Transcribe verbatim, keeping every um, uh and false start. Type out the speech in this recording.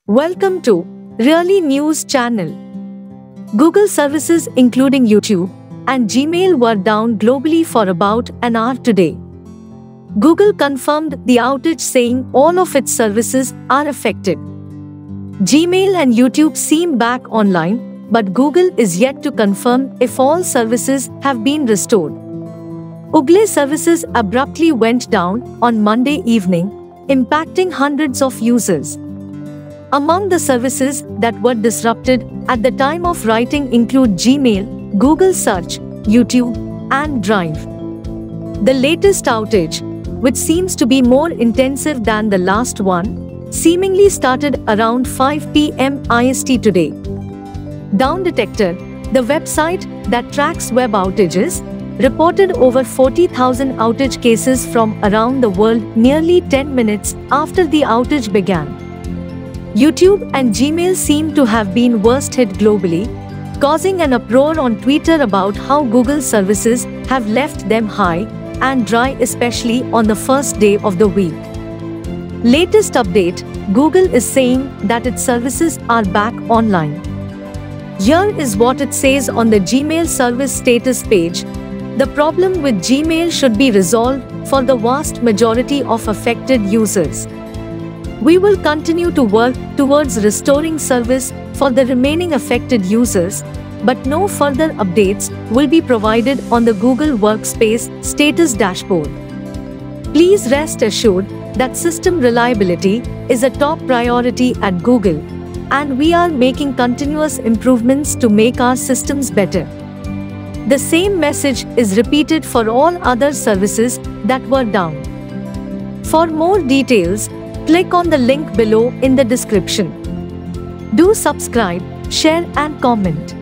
Welcome to Really News channel. Google services including YouTube and Gmail were down globally for about an hour today. Google confirmed the outage saying all of its services are affected. Gmail and YouTube seem back online, but Google is yet to confirm if all services have been restored. Google services abruptly went down on Monday evening, impacting hundreds of users. Among the services that were disrupted at the time of writing include Gmail, Google Search, YouTube, and Drive. The latest outage, which seems to be more intensive than the last one, seemingly started around five p m I S T today. Down Detector, the website that tracks web outages, reported over forty thousand outage cases from around the world nearly ten minutes after the outage began. YouTube and Gmail seem to have been worst hit globally, causing an uproar on Twitter about how Google services have left them high and dry, especially on the first day of the week. Latest update, Google is saying that its services are back online. Here is what it says on the Gmail service status page. The problem with Gmail should be resolved for the vast majority of affected users. We will continue to work towards restoring service for the remaining affected users, but no further updates will be provided on the Google Workspace status dashboard. Please rest assured that system reliability is a top priority at Google, and we are making continuous improvements to make our systems better. The same message is repeated for all other services that were down. For more details, click on the link below in the description. Do subscribe, share and comment.